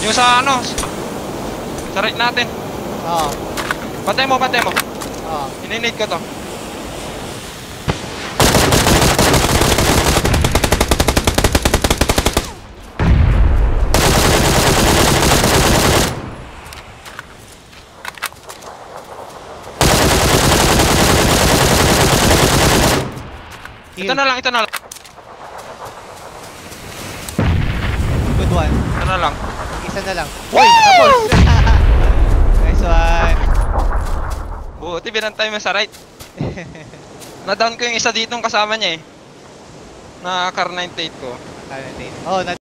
Yung sa ano, sa right natin. Oo. Patay mo. Oo. Ininid ko to. Heal. Ito na lang. Good one. Ito na lang. Isa na lang. Uy! Tapos! Nice one. Buti binantay mo sa right. Na-down ko yung isa ditong kasama niya eh. Na car 98 ko. Oh,